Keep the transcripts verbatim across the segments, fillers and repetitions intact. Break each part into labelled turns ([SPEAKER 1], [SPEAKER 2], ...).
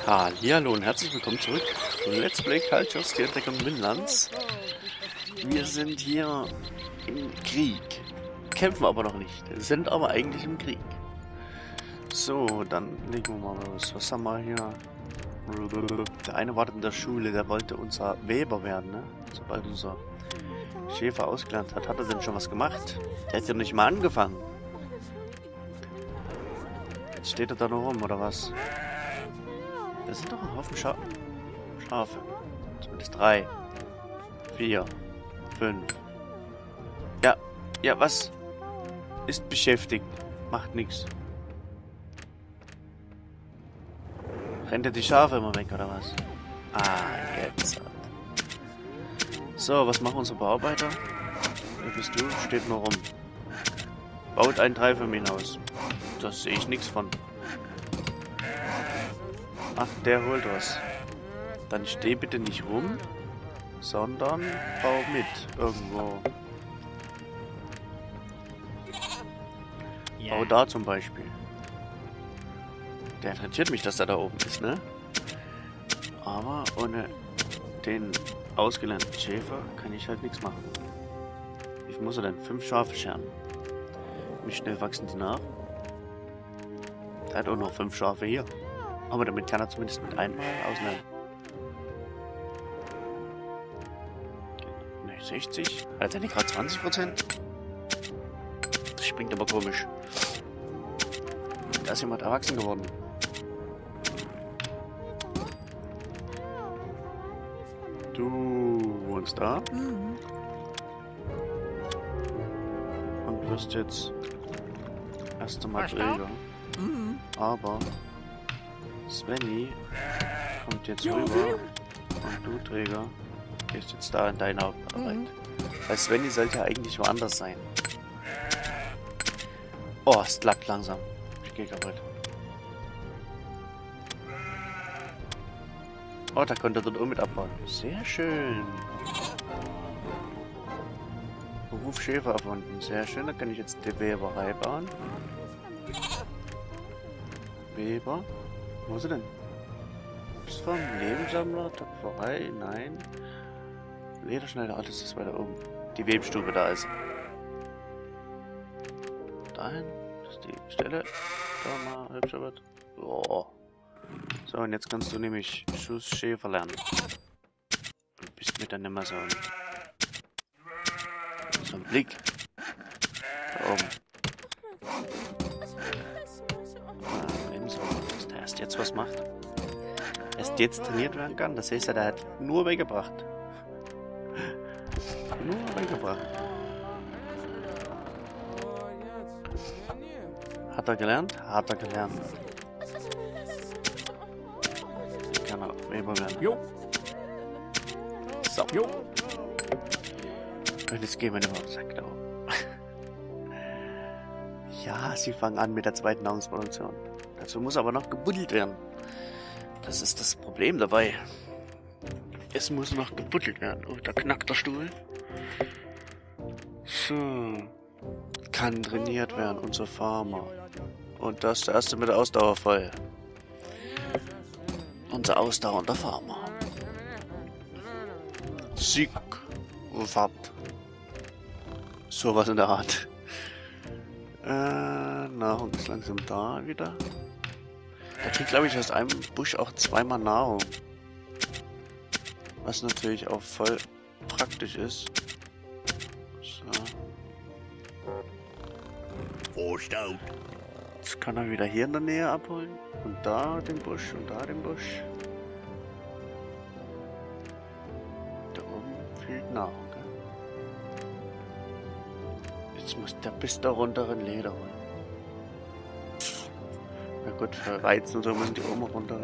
[SPEAKER 1] Hallihallo und herzlich willkommen zurück zu Let's Play Cultures, die Entdeckung Vinlands. Wir sind hier im Krieg, kämpfen aber noch nicht, sind aber eigentlich im Krieg. So, dann legen wir mal los. Was haben wir hier? Der eine wartet in der Schule, der wollte unser Weber werden, ne? Sobald unser Schäfer ausgelernt hat. Hat er denn schon was gemacht? Der hat ja nicht mal angefangen. Jetzt steht er da noch rum, oder was? Da sind doch ein Haufen Scha Schafe. Zumindest drei. Vier. Fünf. Ja. Ja, was? Ist beschäftigt. Macht nichts. Rennt er die Schafe immer weg, oder was? Ah, jetzt. So, was machen unsere Bearbeiter? Wer bist du? Steht nur rum. Baut ein Dreifamilienhaus. Das sehe ich nichts von. Ach, der holt was. Dann steh bitte nicht rum, sondern bau mit irgendwo. Yeah. Bau da zum Beispiel. Der interessiert mich, dass er da oben ist, ne? Aber ohne den ausgelernten Schäfer kann ich halt nichts machen. Wie viel muss er denn? Fünf Schafe scheren. Wie schnell wachsen die nach? Der hat auch noch fünf Schafe hier. Aber damit kann er zumindest mit einmal auslernen. Ne, sechzig. Hat er nicht gerade zwanzig Prozent? Das springt aber komisch. Da ist jemand erwachsen geworden. Du wohnst da? Mhm. Und wirst jetzt erst einmal Träger. Mhm. Aber Svenny kommt jetzt rüber und du, Träger, gehst jetzt da in deine Arbeit. Mhm. Weil Svenny sollte ja eigentlich woanders sein. Oh, es klappt langsam. Ich gehe kaputt. Oh, da konnte er dort oben mit abbauen. Sehr schön. Beruf Schäfer erfunden. Sehr schön. Da kann ich jetzt die Weberei bauen. Weber. Wo ist er denn? Vom Lebenssammler, Töpferei, nein. Lederschneider, alles ist weiter oben. Die Webstube, da ist. Dahin, das ist die Stelle. Da mal hübscher wird. Oh. So, und jetzt kannst du nämlich Schussschäfer lernen. Und bist mir dann immer so ein, so ein Blick. Da oben. Dass der erst jetzt was macht. Erst jetzt trainiert werden kann. Das heißt ja, der hat nur beigebracht. Nur beigebracht. Hat er gelernt? Hat er gelernt. Jetzt kann er Weber werden. Jo. So. Jo. Und jetzt gehen wir nicht mehr auf den Sack da oben. Ja, sie fangen an mit der zweiten Nahrungsproduktion. Dazu muss aber noch gebuddelt werden. Das ist das Problem dabei. Es muss noch gebuddelt werden. Oh, da knackt der Stuhl. So. Kann trainiert werden, unser Farmer. Und das der erste mit der Ausdauer voll. Unser ausdauernder Farmer. Sieg. Wart. Sowas in der Art. Äh, Nahrung ist langsam da wieder. Der kriegt, glaube ich, aus einem Busch auch zweimal Nahrung. Was natürlich auch voll praktisch ist. So. Jetzt kann er wieder hier in der Nähe abholen. Und da den Busch und da den Busch. Da oben fehlt Nahrung. Gell? Jetzt muss der bis da runteren Leder holen. Na gut, für Weizen und so müssen die oben runter.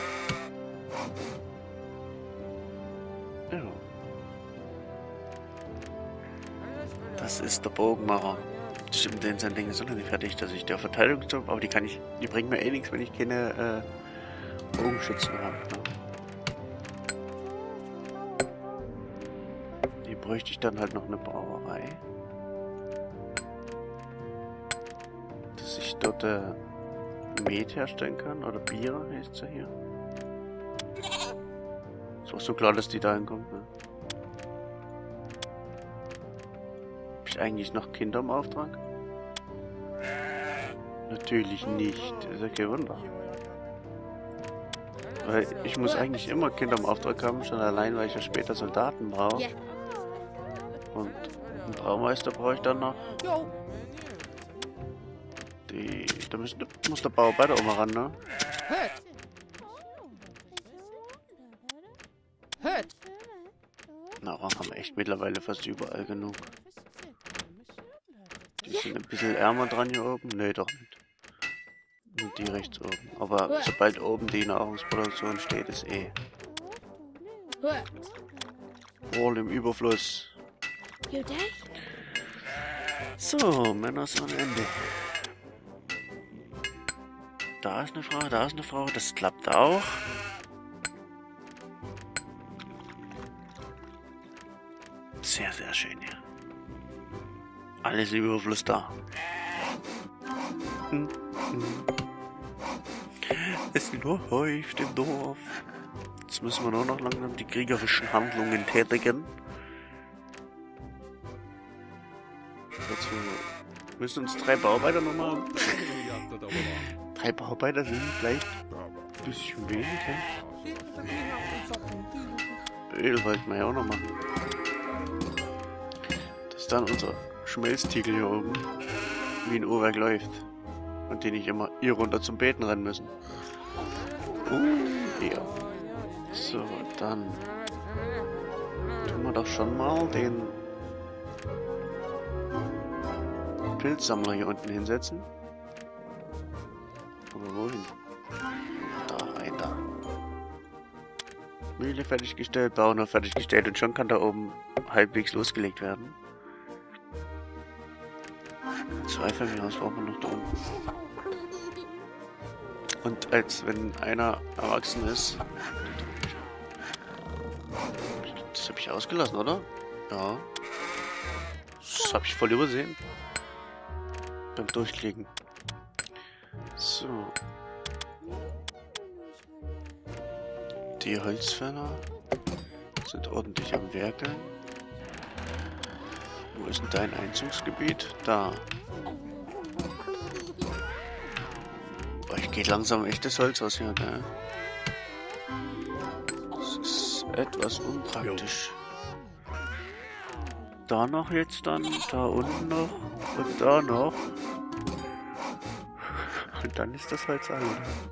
[SPEAKER 1] Ja. Das ist der Bogenmacher. Stimmt, denn sein Ding ist noch nicht fertig, dass ich der Verteidigung zu. Aber die kann ich. Die bringen mir eh nichts, wenn ich keine äh, Bogenschützen habe. Ne? Die bräuchte ich dann halt noch eine Brauerei. Dass ich dort äh, Met herstellen kann, oder Bier heißt es ja hier. Ist auch so klar, dass die da hinkommt, ne? Hab ich eigentlich noch Kinder im Auftrag? Natürlich nicht. Das ist ja kein Wunder. Weil ich muss eigentlich immer Kinder im Auftrag haben, schon allein, weil ich ja später Soldaten brauche. Und einen Braumeister brauche ich dann noch. Die, da müssen, muss der Bauarbeiter auch mal ran, ne? Na, haben wir echt mittlerweile fast überall genug. Die sind ein bisschen ärmer dran hier oben. Nee, doch nicht. Nur die rechts oben. Aber sobald oben die Nahrungsproduktion steht, ist eh voll im Überfluss. So, Männer sind am Ende. Da ist eine Frau, da ist eine Frau. Das klappt auch. Sehr, sehr schön hier. Alles im Überfluss da. Hm, hm. Es läuft im Dorf. Jetzt müssen wir nur noch langsam die kriegerischen Handlungen tätigen. Dazu müssen uns drei Bauarbeiter nochmal. Drei Bauarbeiter sind vielleicht ein bisschen wenig, hä? Öl wollten wir ja auch noch machen. Das ist dann unser Schmelztiegel hier oben, wie ein Uhrwerk läuft. Und die nicht immer hier runter zum Beten rennen müssen. Uh, ja. So, dann tun wir doch schon mal den Pilzsammler hier unten hinsetzen. Aber wohin? Da rein, da. Mühle fertiggestellt, Bauer fertiggestellt und schon kann da oben halbwegs losgelegt werden. Zwei Familienhaus brauchen wir noch da unten. Und als wenn einer erwachsen ist. Das habe ich ausgelassen, oder? Ja. Das habe ich voll übersehen. Beim Durchklicken. So. Die Holzfäller sind ordentlich am Werkeln. Wo ist denn dein Einzugsgebiet? Da. Euch geht langsam echtes Holz aus hier, ne? Das ist etwas unpraktisch. Da noch jetzt dann, da unten noch und da noch. Und dann ist das Holz alle.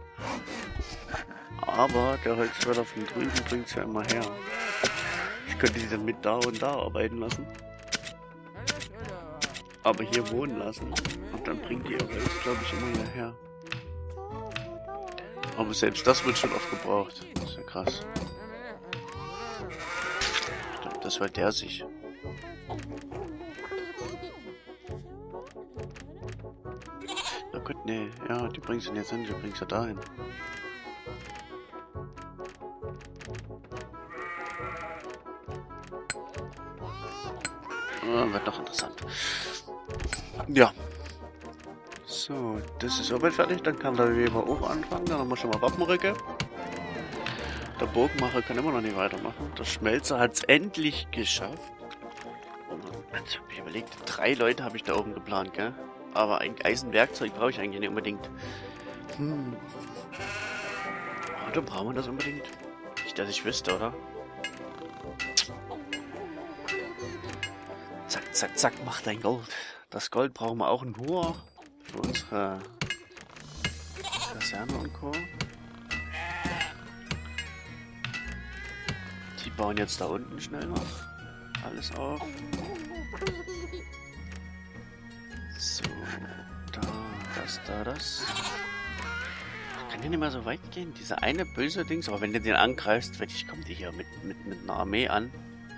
[SPEAKER 1] Aber der Holzfäller von drüben bringt es ja immer her. Ich könnte sie dann mit da und da arbeiten lassen. Aber hier wohnen lassen. Und dann bringt die ihr Holz, glaube ich, immer hierher. Aber selbst das wird schon oft gebraucht. Das ist ja krass. Stimmt, das war der sich. Na gut, nee. Ja, die bringst du jetzt hin, die bringst du da hin. Ah, wird noch interessant. Ja. So, das ist soweit fertig. Dann kann der Weber auch anfangen. Dann haben wir schon mal Wappenrücke. Der Burgmacher kann immer noch nicht weitermachen. Der Schmelzer hat es endlich geschafft. Also, ich überlegt, drei Leute habe ich da oben geplant, gell? Aber ein Eisenwerkzeug brauche ich eigentlich nicht unbedingt. Hm. Oder brauchen wir das unbedingt? Nicht, dass ich wüsste, oder? Zack, zack, zack, mach dein Gold. Das Gold brauchen wir auch nur für unsere Kaserne und Co. Die bauen jetzt da unten schnell noch alles auf. So, da, das, da, das. Ich kann hier nicht mehr so weit gehen. Dieser eine böse Dings, aber wenn du den angreifst, ich komme dir hier mit, mit, mit einer Armee an.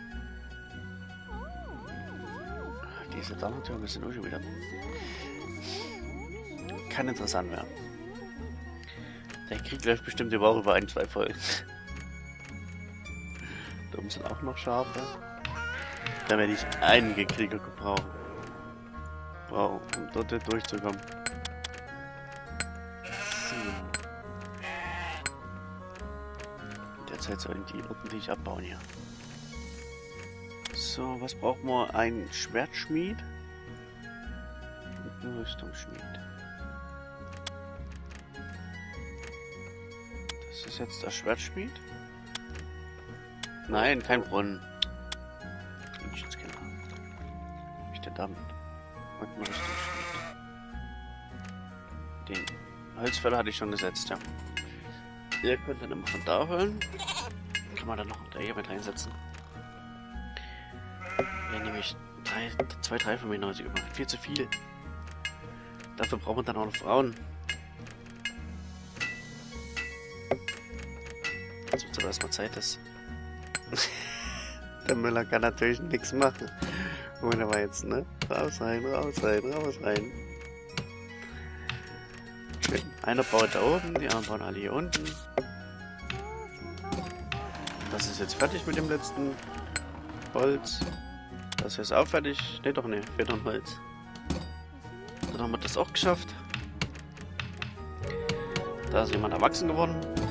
[SPEAKER 1] Diese Damentürme sind auch schon wieder. Kann interessant werden. Der Krieg läuft bestimmt die Woche über ein, zwei Folgen. Da oben sind auch noch Schafe. Da werde ich einige Krieger gebrauchen. Wow, um dort durchzukommen. So. muss jetzt irgendwie ordentlich abbauen hier. So, was brauchen wir? Ein Schwertschmied und ein Rüstungsschmied. Das ist jetzt der Schwertschmied. Nein, kein Brunnen. Menschenskinder. Was ich denn damit? Und ein Rüstungsschmied. Den Holzfäller hatte ich schon gesetzt, ja. Ihr könnt dann immer von da holen. Kann man dann noch da hier mit reinsetzen. Ja, nehme ich drei, zwei, drei von mir neunzig über. Viel zu viel. Dafür brauchen wir dann auch noch Frauen. Jetzt wird es aber erstmal Zeit, dass der Müller kann natürlich nichts machen. Wunderbar jetzt, ne? Raus, rein, raus, rein, raus, rein. Schön. Einer baut da oben, die anderen bauen alle hier unten. Das ist jetzt fertig mit dem letzten Holz. Das hier ist auch fertig. Ne, doch ne, fehlt noch ein Holz. Dann haben wir das auch geschafft. Da ist jemand erwachsen geworden.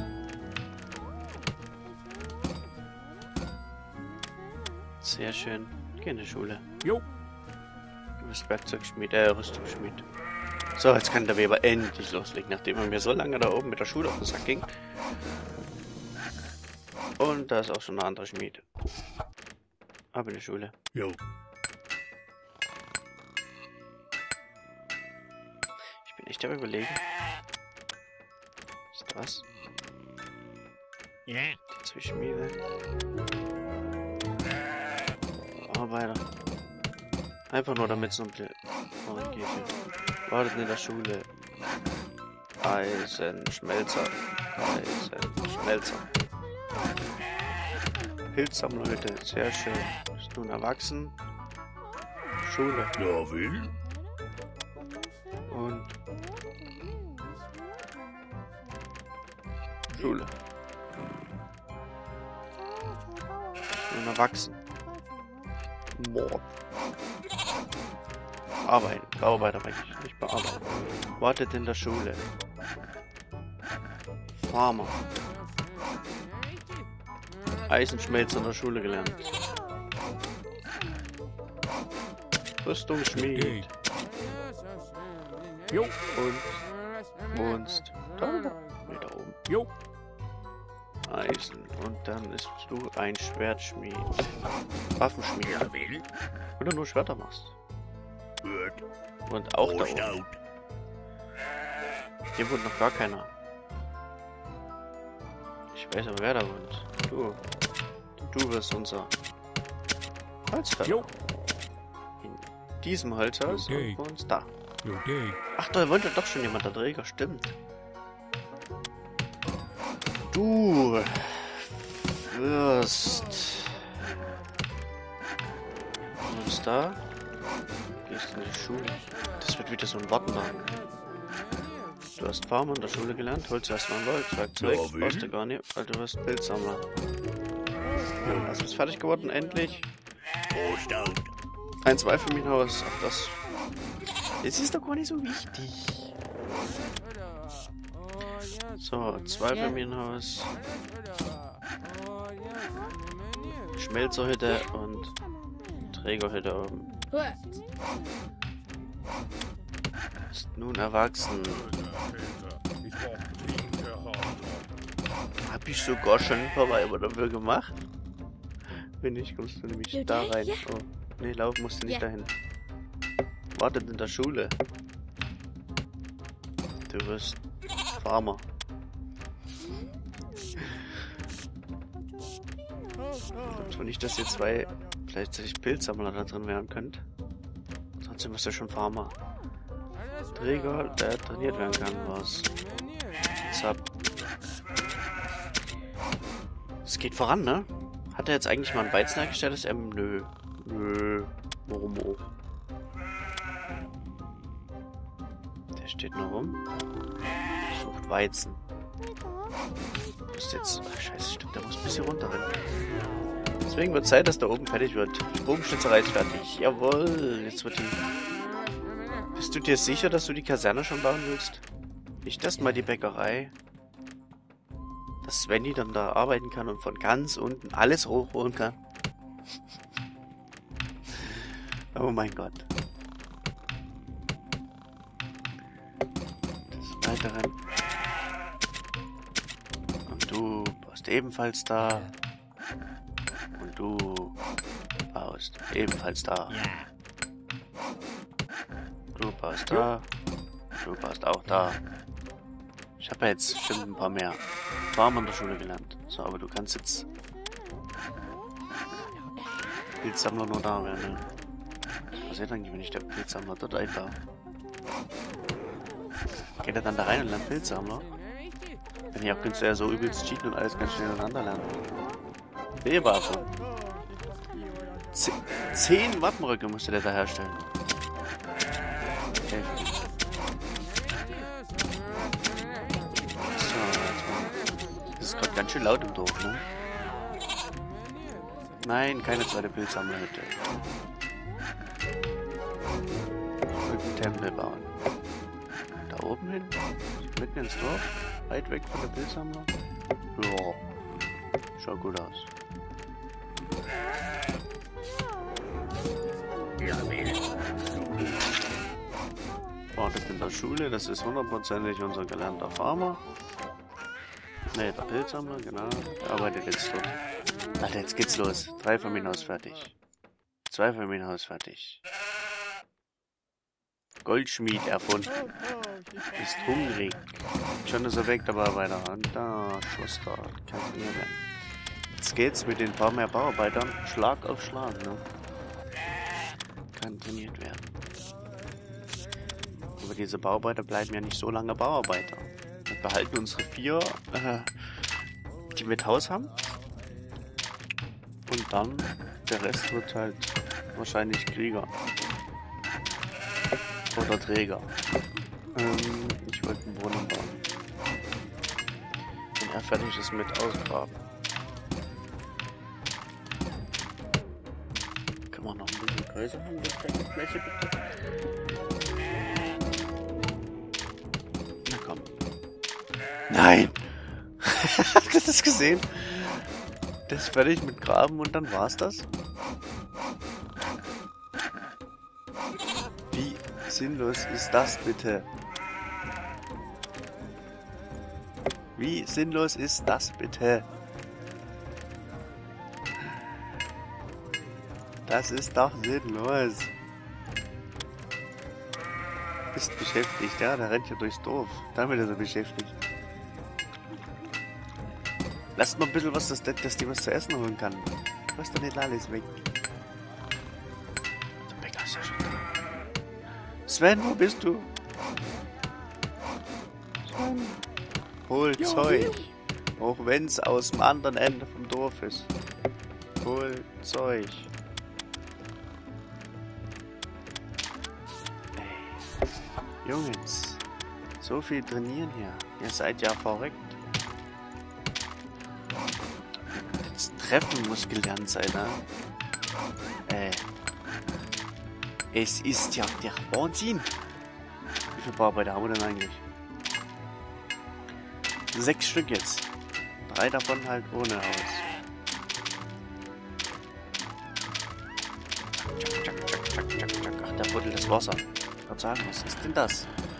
[SPEAKER 1] Sehr schön. Geh in die Schule. Jo. Du bist Werkzeugschmied, äh, Rüstungsschmied. So, jetzt kann der Weber endlich loslegen, nachdem er mir so lange da oben mit der Schule auf den Sack ging. Und da ist auch schon eine andere Schmied. Ab in die Schule. Jo. Ich bin echt am Überlegen. Ist das? Ja. Yeah. Die Zwischenschmiede. Arbeiter. Einfach nur damit es um die oh, geht hier. Wartet in der Schule. Eisenschmelzer. Eisenschmelzer. Pilzsammlerhütte, sehr schön. Ist nun erwachsen. Schule. Ja, will. Und Schule. Ist nun erwachsen. Mord. Arbeiten. Bauarbeiter eigentlich, nicht bearbeiten. Wartet in der Schule. Farmer. Eisenschmelzer in der Schule gelernt. Rüstungsschmied. Jo. Und wohnst da oben. Nee, da oben. Jo. Eisen. Und dann ist du ein Schwertschmied. Waffenschmied. Oder nur Schwerter machst. Und auch da oben. Hier wohnt noch gar keiner. Ich weiß aber, wer da wohnt. Du. Du wirst unser Holzfäller. In diesem Holzhaus okay. Und bei uns da. Okay. Ach, da wohnt ja doch schon jemand, der Träger, stimmt. Du wirst uns da. Gehst in die Schule. Das wird wieder so ein Warten machen. Du hast Farmer in der Schule gelernt, holst erstmal ein Werkzeug, ja, brauchst du gar nicht, weil du wirst Pilzsammler. Ja, also ist fertig geworden, endlich. Ein Zweifamilienhaus, ach das. Das ist doch gar nicht so wichtig. So, Zweifamilienhaus. Schmelzerhütte und Trägerhütte oben. Ist nun erwachsen. Hab ich sogar schon ein paar Weiber dafür gemacht? Wenn nicht, kommst du nämlich da rein. Oh, nee, laufen musst du nicht dahin. Wartet in der Schule. Du wirst Farmer. Ich glaube nicht, dass ihr zwei gleichzeitig Pilzsammler da drin werden könnt. Trotzdem ist ja schon Farmer. Träger, der trainiert werden kann, was. Zap. Es geht voran, ne? Hat er jetzt eigentlich mal ein Weizen hergestellt? Das M? Nö. Nö. Momo. Der steht nur rum. Sucht Weizen. Ist jetzt. Ach, scheiße, stimmt, der muss ein bisschen runterrennen. Deswegen wird Zeit, dass da oben fertig wird. Die Bogenschnitzerei ist fertig. Jawohl. Jetzt wird die. Bist du dir sicher, dass du die Kaserne schon bauen willst? Nicht erstmal die Bäckerei. dass Svenny dann da arbeiten kann und von ganz unten alles hochholen kann. Oh mein Gott. Des Weiteren. Und du baust ebenfalls da. Und du baust ebenfalls da. Du baust da. Du baust auch da. Ich habe ja jetzt bestimmt ein paar mehr Farmen in der Schule gelernt. So, aber du kannst jetzt Pilzsammler nur da werden. Ne? Was passiert eigentlich, wenn ich der Pilzsammler dort einbaue? Geht er dann da rein und lernt Pilzsammler? Wenn ich auch könntest du ja so übelst cheaten und alles ganz schnell ineinander lernen. B-Waffe. Zehn Wappenröcke musste der da herstellen. Okay. Das ist gerade ganz schön laut im Dorf, ne? Nein, keine zweite Pilzsammlerhütte. Und einen Tempel bauen. Da oben hin? Mitten ins Dorf? Weit weg von der Pilzsammler? Ja. Schaut gut aus. Wartet in der Schule, das ist hundertprozentig unser gelernter Farmer. Ne, der Pilzsammler, genau. Der arbeitet jetzt dort. Alter, jetzt geht's los. Drei Familienhaus fertig. Zwei Familienhaus fertig. Goldschmied erfunden. Ist hungrig. Schon ist er weg, aber weiter. Und da, Schloss da. Kann trainiert werden. Jetzt geht's mit den paar mehr Bauarbeitern Schlag auf Schlag, ne? Kann trainiert werden. Aber diese Bauarbeiter bleiben ja nicht so lange Bauarbeiter. Wir behalten unsere vier, äh, die mit Haus haben. Und dann, der Rest wird halt wahrscheinlich Krieger. Oder Träger. Ähm, ich wollte einen Brunnen bauen. Wenn er fertig ist mit Ausgraben. Kann man noch ein bisschen größer haben, die Fläche bitte? Na komm. Nein! Habt ihr das gesehen? Das ist fertig mit Graben und dann war's das? Wie sinnlos ist das bitte? Wie sinnlos ist das bitte? Das ist doch sinnlos. Ist beschäftigt, ja, der rennt ja durchs Dorf. Damit ist er beschäftigt. Lasst mal ein bisschen was, dass, dass die was zu essen holen kann. Was doch nicht alles weg. Der Bäcker ist ja schon da. Sven, wo bist du? Sven. Hol jo, Zeug. Jo. Auch wenn es aus dem anderen Ende vom Dorf ist. Hol Zeug. Ey. Jungs. So viel trainieren hier. Ihr seid ja verrückt. Treffen muss gelernt sein, ne? Äh. Es ist ja der Wahnsinn. Wie viele Bauarbeiter haben wir denn eigentlich? Sechs Stück jetzt. Drei davon halt ohne Haus. Tschak, tschak, tschak, tschak, tschak, tschak. Ach, der buddelt das Wasser. Ich kann sagen, was ist denn das?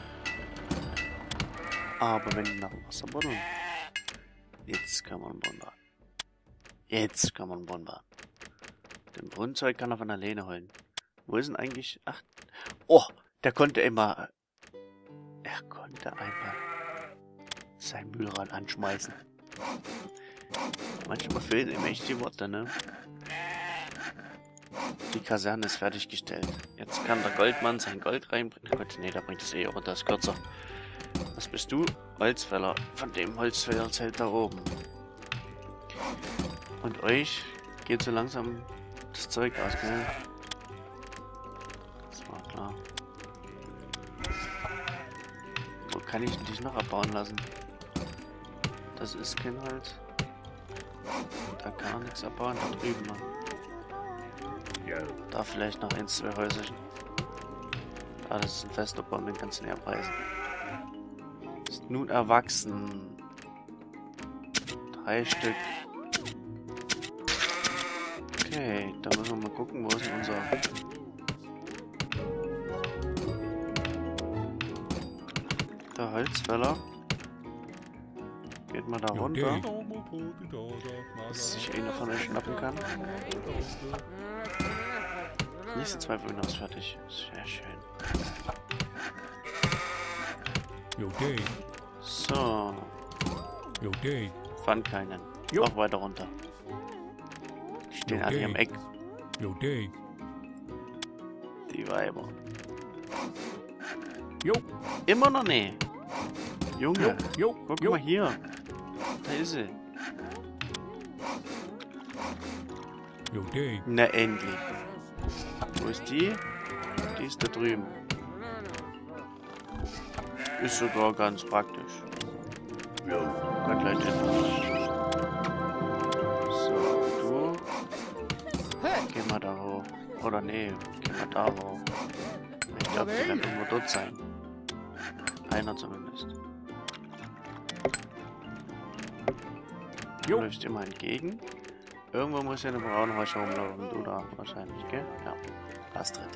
[SPEAKER 1] Aber wenn die nach dem Wasser buddeln. Jetzt kann man wundern. Jetzt kann man Brunnen bauen. Den Brunnenzeug kann er von alleine holen. Wo ist denn eigentlich... Ach... Oh, der konnte immer... Er konnte einfach sein Mühlrad anschmeißen. Manchmal fehlen ihm echt die Worte, ne? Die Kaserne ist fertiggestellt. Jetzt kann der Goldmann sein Gold reinbringen. Gott, nee, da bringt es eh runter, ist kürzer. Was bist du? Holzfäller. Von dem Holzfällerzelt da oben. Und euch geht so langsam das Zeug aus, gell? Das war klar. Wo kann ich dich noch abbauen lassen? Das ist kein Holz. Da kann er nichts abbauen, da drüben noch. Da vielleicht noch eins, zwei Häuserchen. Ah, das ist ein fester Baum, den kannst du nicht abreißen. Ist nun erwachsen. Drei Stück. Okay, da müssen wir mal gucken, wo ist denn unser... Der Holzfäller. Geht mal da runter. Dass sich einer von euch schnappen kann. Nächste zwei Wöhner ist fertig. Sehr schön. So. Fand keinen. Noch weiter runter. Die stehen alle im Eck. Die Weiber. Immer noch nicht. Junge, guck mal hier. Da ist sie. Na endlich. Wo ist die? Die ist da drüben. Ist sogar ganz praktisch. Ja, gleich hin. So, du. Geh mal da hoch. Oder nee, geh mal da hoch. Ich glaube, die werden irgendwo dort sein. Einer zumindest. Du läufst immer entgegen. Irgendwo muss ja eine braune Wäsche rumlaufen. Du da wahrscheinlich, gell? Ja. Astrid.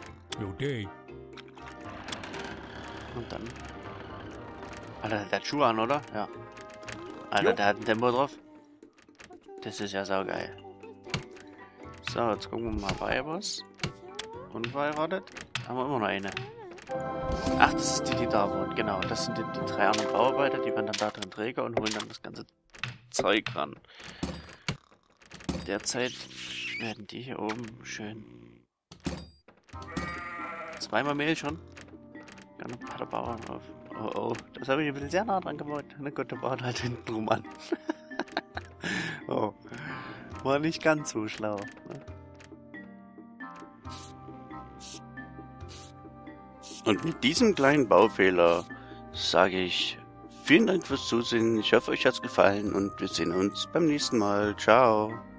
[SPEAKER 1] Und dann. Alter, der hat Schuhe an, oder? Ja. Alter, der hat ein Tempo drauf. Das ist ja saugeil. So, jetzt gucken wir mal bei was. Unverheiratet. Haben wir immer noch eine. Ach, das ist die, die da wohnt. Genau, das sind die, die drei anderen Bauarbeiter, die werden dann da drin Träger und holen dann das ganze Zeug ran. Derzeit werden die hier oben schön. Zweimal Mehl schon. Dann hat der Bauer auf. Oh oh, das habe ich ein bisschen sehr nah dran gebaut. Na gut, der baut halt hinten rum an. Oh, war nicht ganz so schlau. Ne? Und mit diesem kleinen Baufehler sage ich vielen Dank fürs Zusehen. Ich hoffe, euch hat es gefallen und wir sehen uns beim nächsten Mal. Ciao.